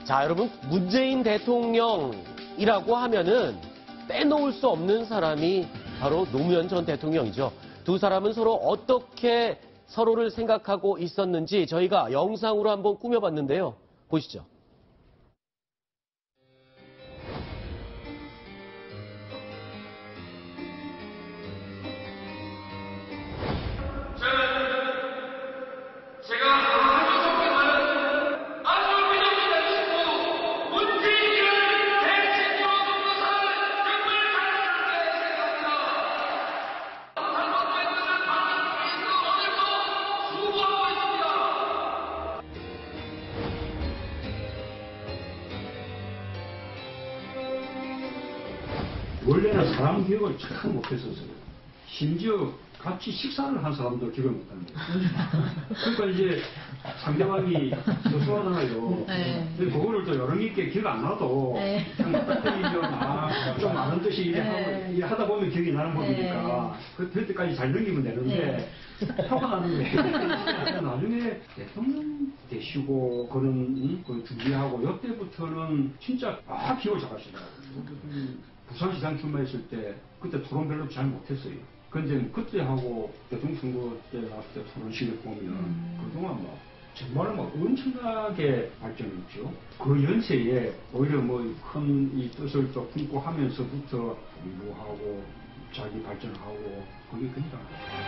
자, 여러분, 문재인 대통령이라고 하면은 빼놓을 수 없는 사람이 바로 노무현 전 대통령이죠. 두 사람은 서로 어떻게 서로를 생각하고 있었는지 저희가 영상으로 한번 꾸며봤는데요. 보시죠. 원래는 사람 기억을 참 못했었어요. 심지어 같이 식사를 한 사람도 기억을 못하는 거예요. 그러니까 이제 상대방이 소소하잖아요. 네. 근데 그거를 또 여러 있게 기억 안 나도 네. 좀 아는 듯이 이제 네. 이제 하다 보면 기억이 나는 법이니까 그럴 때까지 잘 넘기면 되는데 하고 나는 왜 나중에 대통령 되시고 그런 그 준비하고 이때부터는 진짜 기억을 잘하시더라고요. 부산시장 출마했을 때 그때 토론 별로 잘 못했어요. 근데 그때하고 대통령 선거 때 나왔을 때 토론식을 보면 그동안 막 정말 막 엄청나게 발전했죠. 그 연세에 오히려 뭐 큰 이 뜻을 또 품고 하면서부터 공부하고 자기 발전하고 그게 굉장히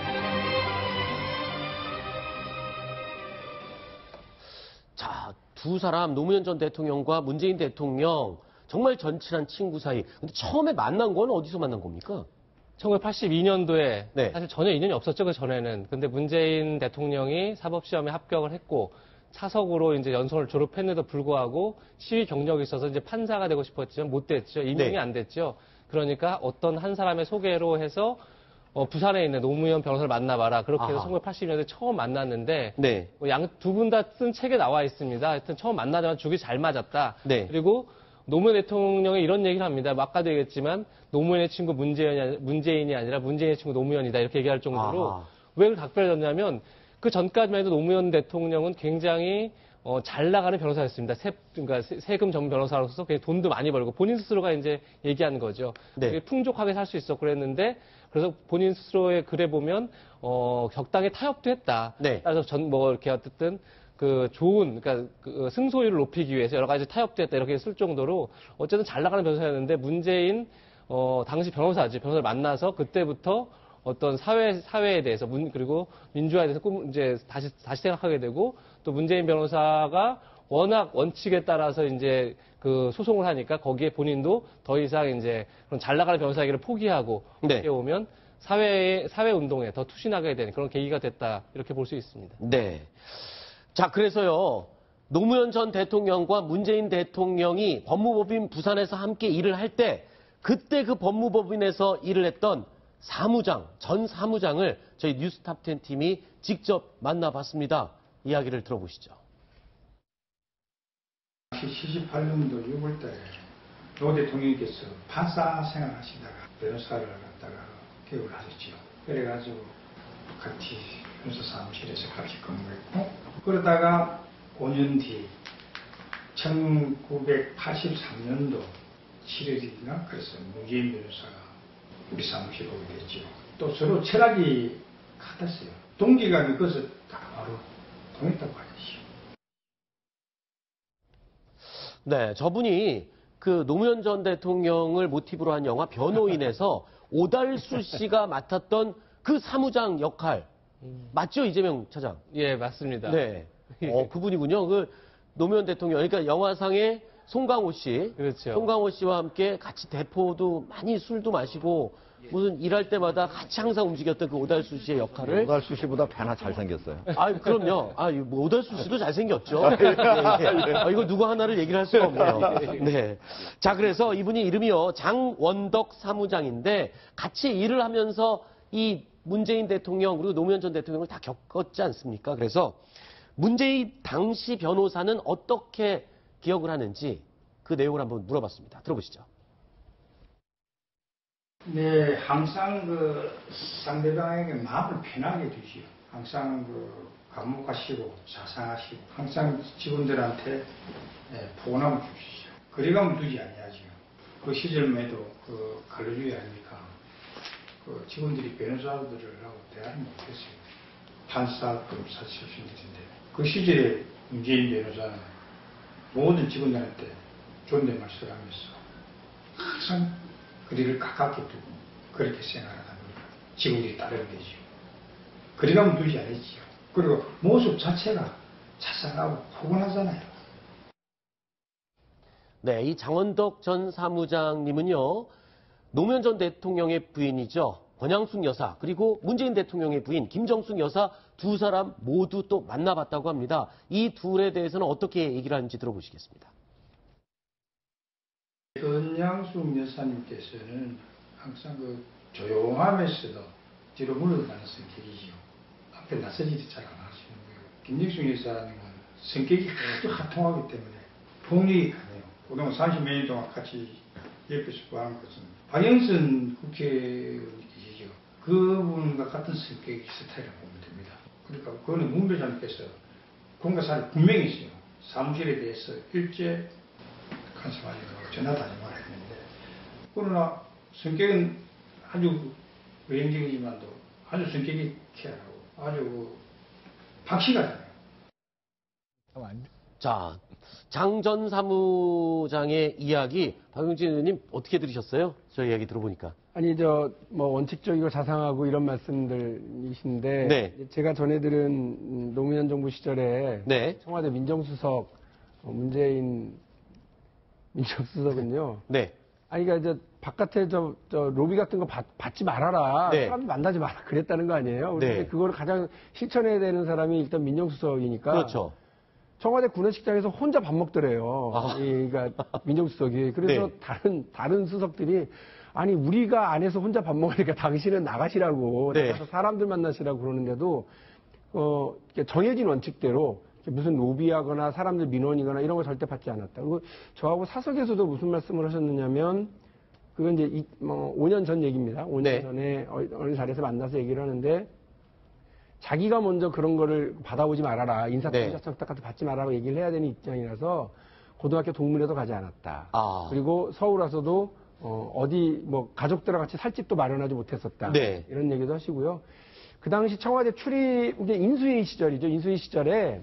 자, 두 사람 노무현 전 대통령과 문재인 대통령 정말 절친한 친구 사이. 근데 처음에 만난 건 어디서 만난 겁니까? 1982년도에 네. 사실 전혀 인연이 없었죠, 그 전에는. 근데 문재인 대통령이 사법시험에 합격을 했고 차석으로 이제 연수원을 졸업했는데도 불구하고 시위 경력이 있어서 이제 판사가 되고 싶었지만 못 됐죠. 임용이 네. 안 됐죠. 그러니까 어떤 한 사람의 소개로 해서 부산에 있는 노무현 변호사를 만나봐라. 그렇게 해서 1982년도에 처음 만났는데 네. 두 분 다 쓴 책에 나와 있습니다. 하여튼 처음 만나자마자 죽이 잘 맞았다. 네. 그리고 노무현 대통령이 이런 얘기를 합니다. 아까도 얘기했지만 노무현의 친구 문재인이 아니라 문재인의 친구 노무현이다. 이렇게 얘기할 정도로 아하. 왜 그걸 각별해졌냐면 그 전까지만 해도 노무현 대통령은 굉장히 잘 나가는 변호사였습니다. 그러니까 세금 전문 변호사로서 굉장히 돈도 많이 벌고 본인 스스로가 이제 얘기한 거죠. 네. 되게 풍족하게 살 수 있었고 그랬는데 그래서 본인 스스로의 글에 보면 적당히 타협도 했다. 네. 따라서 이렇게 어쨌든 그 좋은, 그러니까 그 승소율을 높이기 위해서 여러 가지 타협도 했다 이렇게 쓸 정도로 어쨌든 잘 나가는 변호사였는데 문재인 당시 변호사를 만나서 그때부터 어떤 사회에 대해서 그리고 민주화에 대해서 이제 다시 생각하게 되고 또 문재인 변호사가 워낙 원칙에 따라서 이제 그 소송을 하니까 거기에 본인도 더 이상 이제 그런 잘 나가는 변호사에게를 포기하고 네. 이렇게 오면 사회 운동에 더 투신하게 되는 그런 계기가 됐다 이렇게 볼 수 있습니다. 네. 자, 그래서요, 노무현 전 대통령과 문재인 대통령이 법무법인 부산에서 함께 일을 할 때, 그때 그 법무법인에서 일을 했던 전 사무장을 저희 뉴스탑10 팀이 직접 만나봤습니다. 이야기를 들어보시죠. 78년도 6월달에 노 대통령께서 판사 생활하시다가 변호사를 갖다가 개업을 하셨죠. 그래가지고 같이 변호사 사무실에서 같이 근무했고 그러다가 5년 뒤 1983년도 7월이나 그래서 문재인 변호사가 우리 사무실에 오게 됐죠. 또 서로 철학이 같았어요. 동기감이 그래서 다 바로 통했다고 하죠. 네, 저분이 그 노무현 전 대통령을 모티브로 한 영화 변호인에서 오달수 씨가 맡았던 그 사무장 역할. 맞죠, 이재명 차장? 예, 맞습니다. 네. 그분이군요. 그 노무현 대통령, 그러니까 영화상의 송강호 씨. 그렇죠. 송강호 씨와 함께 같이 대포도 많이 술도 마시고 무슨 일할 때마다 같이 항상 움직였던 그 오달수 씨의 역할을. 오달수 씨보다 배나 잘생겼어요. 그럼요. 뭐 오달수 씨도 잘생겼죠. 네. 이거 누구 하나를 얘기를 할 수가 없네요. 네. 자, 그래서 이분이 이름이요. 장원덕 사무장인데 같이 일을 하면서 이 문재인 대통령 그리고 노무현 전 대통령을 다 겪었지 않습니까? 그래서 문재인 당시 변호사는 어떻게 기억을 하는지 그 내용을 한번 물어봤습니다. 들어보시죠. 네, 항상 그 상대방에게 마음을 편하게 주시오. 항상 그 감옥하시고 자상하시고 항상 직원들한테 포근함을 주시죠. 거리감을 두지 아니하죠. 그 시절에도 그 관료주의 아닙니까? 그 직원들이 변호사들을 하고 대화를 못했어요. 판사, 검사 출신들인데 그 시절에 문재인 변호사는 모든 직원들한테 존댓말을 하면서 항상 거리를 가깝게 두고 그렇게 생활하다 보니까 직원들이 따르게 되죠. 거리감을 두지 않았지요. 그리고 모습 자체가 자상하고 포근하잖아요. 네, 이 장원덕 전 사무장님은요, 노무현 전 대통령의 부인이죠. 권양숙 여사, 그리고 문재인 대통령의 부인 김정숙 여사 두 사람 모두 또 만나봤다고 합니다. 이 둘에 대해서는 어떻게 얘기를 하는지 들어보시겠습니다. 권양숙 여사님께서는 항상 그 조용하면서도 뒤로 물러가는 성격이지요. 앞에 나서지도 잘 안 하시는 거예요. 김정숙 여사님은 성격이 아주 하통하기 때문에 폭력이 강해요. 그동안 30몇 년 동안 같이 옆에서 보는 것은 박영선 국회의원이 계시죠. 그분과 같은 성격의 스타일이라고 보면 됩니다. 그러니까 그거는 문 회장님께서 공과사를 분명히 했어요. 사무실에 대해서 일제 간섭하려고 전화도 하지 말아야 했는데, 그러나 성격은 아주 외형적이지만도 아주 성격이 쾌하고 아주 박시가잖아요. 자, 장 전 사무장의 이야기, 박용진 의원님 어떻게 들으셨어요? 저희 이야기 들어보니까. 아니, 뭐, 원칙적이고 자상하고 이런 말씀들이신데, 네. 제가 전해 들은 노무현 정부 시절에 네. 청와대 민정수석, 문재인 민정수석은요. 네. 아니, 그러니까 바깥에 로비 같은 거 받지 말아라. 네. 사람 만나지 마라. 그랬다는 거 아니에요? 네. 근데 그걸 가장 실천해야 되는 사람이 일단 민정수석이니까. 그렇죠. 청와대 구내식당에서 혼자 밥 먹더래요. 아. 그러니까 민정수석이. 그래서 네. 다른 수석들이 아니 우리가 안에서 혼자 밥 먹으니까 당신은 나가시라고 네. 나가서 사람들 만나시라고 그러는데도 정해진 원칙대로 무슨 로비하거나 사람들 민원이거나 이런 거 절대 받지 않았다. 그리고 저하고 사석에서도 무슨 말씀을 하셨느냐면 그건 이제 5년 전 얘기입니다. 5년 네. 전에 어느 자리에서 만나서 얘기를 하는데 자기가 먼저 그런 거를 받아오지 말아라. 인사청탁 네. 같은 받지 말라고 얘기를 해야 되는 입장이라서 고등학교 동문회도 가지 않았다. 아. 그리고 서울 와서도 어디 뭐 가족들과 같이 살 집도 마련하지 못했었다. 네. 이런 얘기도 하시고요. 그 당시 청와대 이제 인수위 시절이죠. 인수위 시절에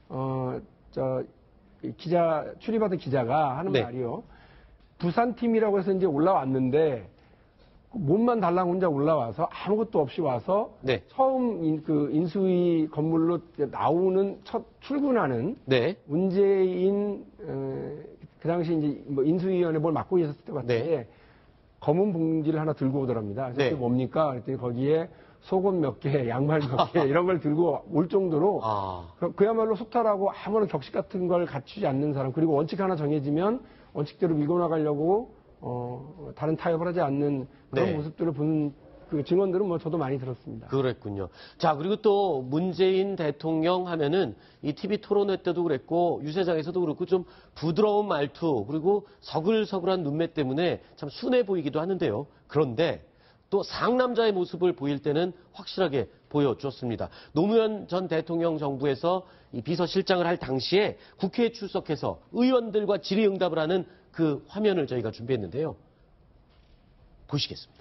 출입하던 기자가 하는 네. 말이요. 부산팀이라고 해서 이제 올라왔는데 몸만 달랑 혼자 올라와서 아무것도 없이 와서 네. 처음 인수위 건물로 나오는 출근하는 네. 문재인 그 당시 이제 뭐 인수위원회 뭘 맡고 있었을 것 같은데 네. 검은 봉지를 하나 들고 오더랍니다. 그래서 네. 그게 뭡니까? 그랬더니 거기에 속옷 몇 개, 양말 몇 개 이런 걸 들고 올 정도로 그야말로 소탈하고 아무런 격식 같은 걸 갖추지 않는 사람, 그리고 원칙 하나 정해지면 원칙대로 밀고 나가려고 다른 타협을 하지 않는 그런 네. 모습들을 본 그 증언들은 뭐 저도 많이 들었습니다. 그랬군요. 자, 그리고 또 문재인 대통령 하면은 이 TV 토론회 때도 그랬고 유세장에서도 그렇고 좀 부드러운 말투 그리고 서글서글한 눈매 때문에 참 순해 보이기도 하는데요. 그런데 또 상남자의 모습을 보일 때는 확실하게 보여줬습니다. 노무현 전 대통령 정부에서 이 비서실장을 할 당시에 국회에 출석해서 의원들과 질의응답을 하는 그 화면을 저희가 준비했는데요. 보시겠습니다.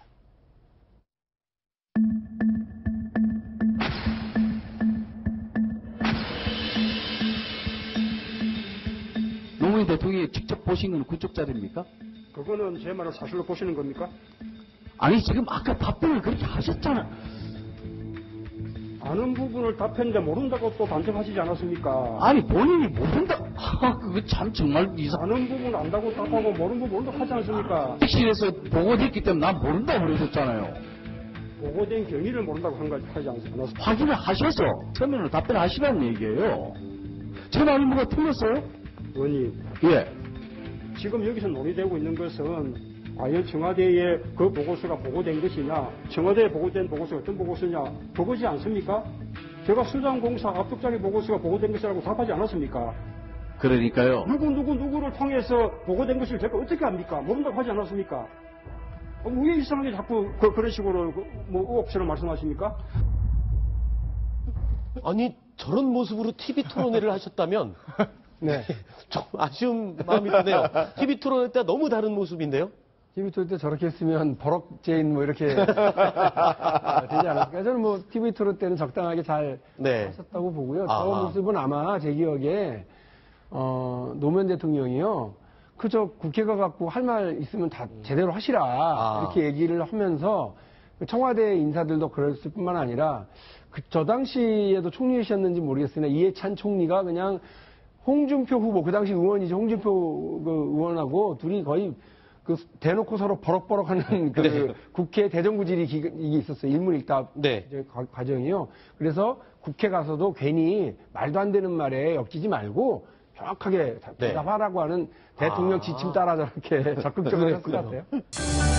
노무현 대통령이 직접 보신 건 그쪽 자리입니까? 그거는 제 말을 사실로 보시는 겁니까? 아니 지금 아까 답변을 그렇게 하셨잖아. 아는 부분을 답했는데 모른다고 또 단정하시지 않았습니까? 아니 본인이 모른다. 그거 참 정말 아는 부분 안다고 답하고 모르는 부분 모른다고 하지 않습니까? 특실에서 보고됐기 때문에 난 모른다고 그러셨잖아요. 보고된 경위를 모른다고 하지 않았습니까? 확인을 하셔서 서면으로 답변하시라는 얘기예요. 제 말이 뭐가 틀렸어요? 의원님, 예. 지금 여기서 논의되고 있는 것은 과연 청와대에 그 보고서가 보고된 것이냐, 청와대에 보고된 보고서가 어떤 보고서냐, 그거지 않습니까? 제가 수장공사 압축장의 보고서가 보고된 것이라고 답하지 않았습니까? 그러니까요. 누구를 통해서 보고된 것을 제가 어떻게 합니까? 모른다고 하지 않았습니까? 왜 이상하게 자꾸 그런 식으로 뭐 의혹처럼 말씀하십니까? 아니 저런 모습으로 TV 토론회를 하셨다면 네. 좀 아쉬운 마음이 드네요. TV 토론회 때 너무 다른 모습인데요. TV 토론 때 저렇게 했으면 버럭제인 뭐 이렇게 되지 않았을까? 저는 뭐 TV 토론 때는 적당하게 잘 네. 하셨다고 보고요. 아하. 저 모습은 아마 제 기억에 노무현 대통령이요. 그저 국회가 갖고 할 말 있으면 다 제대로 하시라 이렇게 얘기를 하면서 청와대 인사들도 그랬을 뿐만 아니라 저 당시에도 총리이셨는지 모르겠으나 이해찬 총리가 그냥 홍준표 후보 그 당시 의원이죠. 홍준표 그 의원하고 둘이 거의 그 대놓고 서로 버럭버럭하는 그 네. 국회 대정부질이 이게 있었어요. 일문일답 네. 과정이요. 그래서 국회 가서도 괜히 말도 안 되는 말에 엮이지 말고 정확하게 대답하라고 하는 대통령 지침 따라 저렇게 적극적으로 했을 것 같아요.